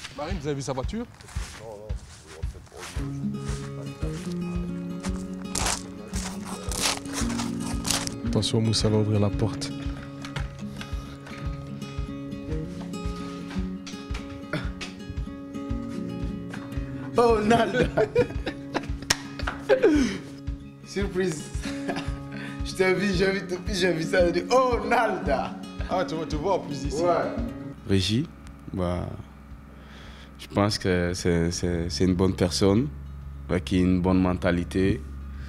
Marine, vous avez vu sa voiture? Attention, Moussa va ouvrir la porte. Oh, Nalda. Surprise. Je t'ai vu, j'ai vu ça, j'ai dit, oh, Nalda. Ah, tu vois en plus ici. Ouais. Régis, bah, je pense que c'est une bonne personne, qui a une bonne mentalité.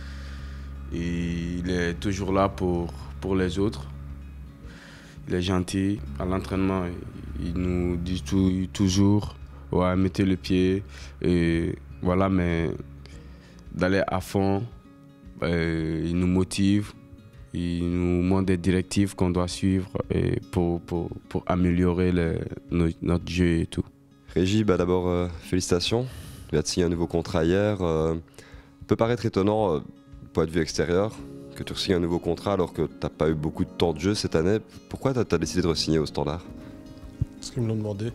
Et il est toujours là pour les autres. Il est gentil. À l'entraînement, il nous dit toujours, ouais, mettez le pied. Et voilà, mais d'aller à fond, il nous motive. Il nous montre des directives qu'on doit suivre et pour améliorer notre jeu et tout. Régis, bah d'abord, félicitations. Tu viens de signer un nouveau contrat hier. Peut paraître étonnant, du point de vue extérieur, que tu signes un nouveau contrat alors que tu n'as pas eu beaucoup de temps de jeu cette année. Pourquoi tu as décidé de re-signer au Standard? Parce qu'ils me l'ont demandé.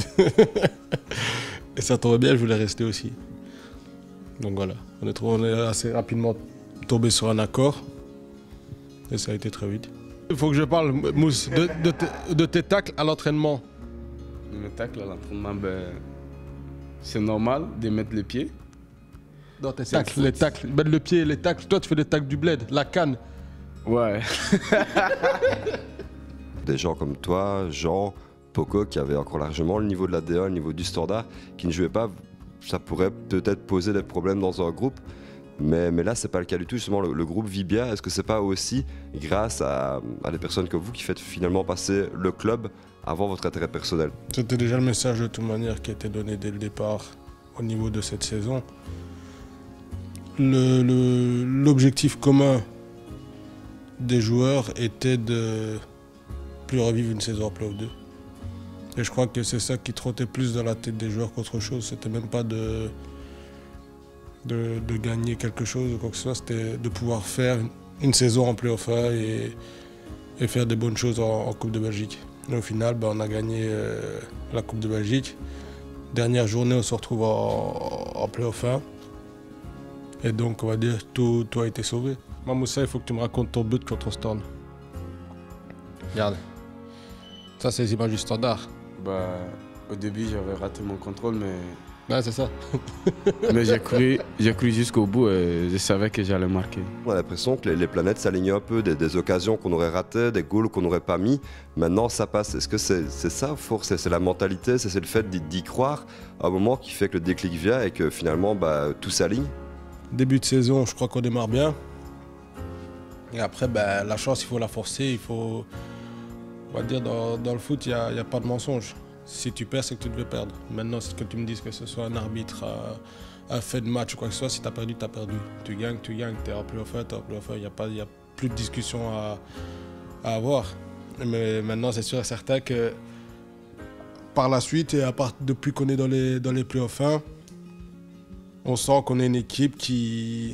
Et ça tombait bien, je voulais rester aussi. Donc voilà, on est assez rapidement tombé sur un accord. Et ça a été très vite. Il faut que je parle, Mousse, de tes tacles à l'entraînement. Mes tacles à l'entraînement, c'est normal de mettre les pieds. Dans tes tacles, les tacles, mettre le pied, les tacles. Toi, tu fais des tacles du bled, la canne. Ouais. Des gens comme toi, Jean, Poco, qui avaient encore largement le niveau de la DA, le niveau du Standard, qui ne jouaient pas, ça pourrait peut-être poser des problèmes dans un groupe. Mais là, c'est pas le cas du tout. Justement, le groupe vit bien. Est-ce que c'est pas aussi grâce à des personnes comme vous qui faites finalement passer le club avant votre intérêt personnel? C'était déjà le message de toute manière qui a été donné dès le départ au niveau de cette saison. L'objectif commun des joueurs était de plus revivre une saison en Play-Off 2. Et je crois que c'est ça qui trottait plus dans la tête des joueurs qu'autre chose. C'était même pas de gagner quelque chose ou quoi que ce soit, c'était de pouvoir faire une saison en Play-Off 1 et faire des bonnes choses en Coupe de Belgique. Et au final, on a gagné la Coupe de Belgique. Dernière journée, on se retrouve en Play-Off 1. Et donc, on va dire, tout a été sauvé. Moi, Moussa, il faut que tu me racontes ton but contre Storm. Regarde. Ça, c'est les images du Standard. Au début, j'avais raté mon contrôle, mais... Ouais, c'est ça. Mais j'ai cru jusqu'au bout et je savais que j'allais marquer. On a l'impression que les planètes s'alignent un peu, des occasions qu'on aurait ratées, des goals qu'on n'aurait pas mis. Maintenant, ça passe. Est-ce que c'est ça, force? C'est la mentalité, c'est le fait d'y croire à un moment qui fait que le déclic vient et que finalement, tout s'aligne? Début de saison, je crois qu'on démarre bien. Et après, la chance, il faut la forcer. Il faut... On va dire, dans le foot, il n'y a pas de mensonge. Si tu perds, c'est que tu devais perdre. Maintenant, c'est que tu me dises que ce soit un arbitre, un fait de match ou quoi que ce soit, si tu as perdu, tu as perdu. Tu gagnes, tu es en Play-Off 1, il n'y a plus de discussion à avoir. Mais maintenant, c'est sûr et certain que par la suite, et depuis qu'on est dans les Play-Off 1, on sent qu'on est une équipe qui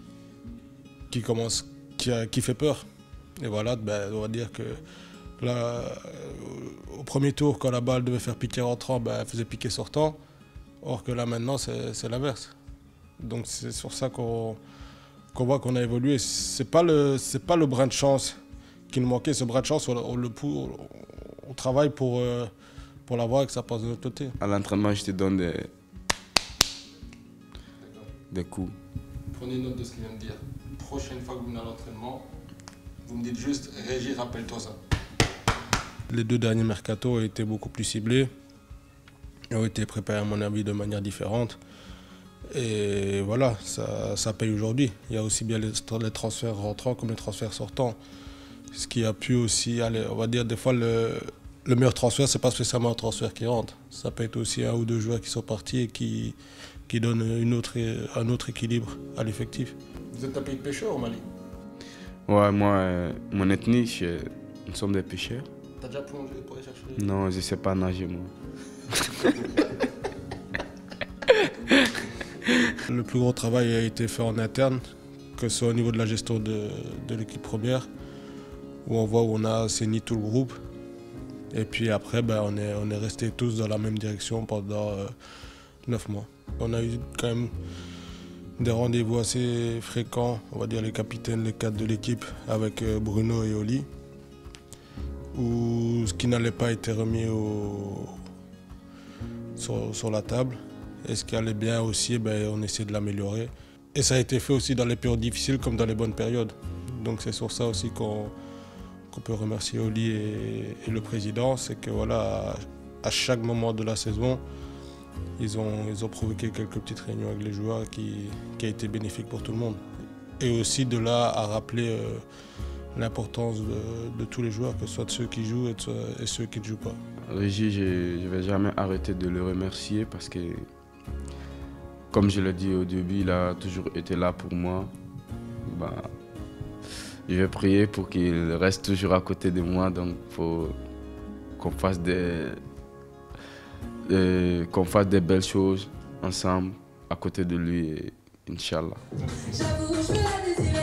fait peur. Et voilà, on va dire que là, au premier tour, quand la balle devait faire piquer rentrant, elle faisait piquer sortant. Or que là, maintenant, c'est l'inverse. Donc c'est sur ça qu'on voit qu'on a évolué. C'est pas le brin de chance qui nous manquait. Ce brin de chance, on travaille pour l'avoir et que ça passe de l'autre côté. À l'entraînement, je te donne des coups. Prenez note de ce qu'il vient de dire. Prochaine fois que vous venez à l'entraînement, vous me dites juste « Régis, rappelle-toi ça ». Les 2 derniers mercato ont été beaucoup plus ciblés, ont été préparés à mon avis de manière différente. Et voilà, ça paye aujourd'hui. Il y a aussi bien les transferts rentrants comme les transferts sortants. Ce qui a pu aussi aller, on va dire des fois le meilleur transfert, c'est pas spécialement un transfert qui rentre. Ça peut être aussi 1 ou 2 joueurs qui sont partis et qui donnent un autre équilibre à l'effectif. Vous êtes un pays de pêcheurs au Mali? Ouais, moi, mon ethnie, nous sommes des pêcheurs. T'as déjà plongé pour aller chercher? Non, je sais pas nager, moi. Le plus gros travail a été fait en interne, que ce soit au niveau de la gestion de l'équipe première, où on voit où on a assaini tout le groupe. Et puis après, on est restés tous dans la même direction pendant 9 mois. On a eu quand même des rendez-vous assez fréquents, on va dire les capitaines, les cadres de l'équipe, avec Bruno et Oli, où ce qui n'allait pas était remis sur la table. Et ce qui allait bien aussi, on essayait de l'améliorer. Et ça a été fait aussi dans les périodes difficiles comme dans les bonnes périodes. Donc c'est sur ça aussi qu'on peut remercier Oli et le président, c'est que voilà, à chaque moment de la saison, ils ont provoqué quelques petites réunions avec les joueurs qui a été bénéfique pour tout le monde. Et aussi de là à rappeler l'importance de tous les joueurs, que ce soit de ceux qui jouent et ceux qui ne jouent pas. Régis, je ne vais jamais arrêter de le remercier parce que, comme je l'ai dit au début, il a toujours été là pour moi. Je vais prier pour qu'il reste toujours à côté de moi, donc il faut qu'on fasse des belles choses ensemble à côté de lui, Inch'Allah.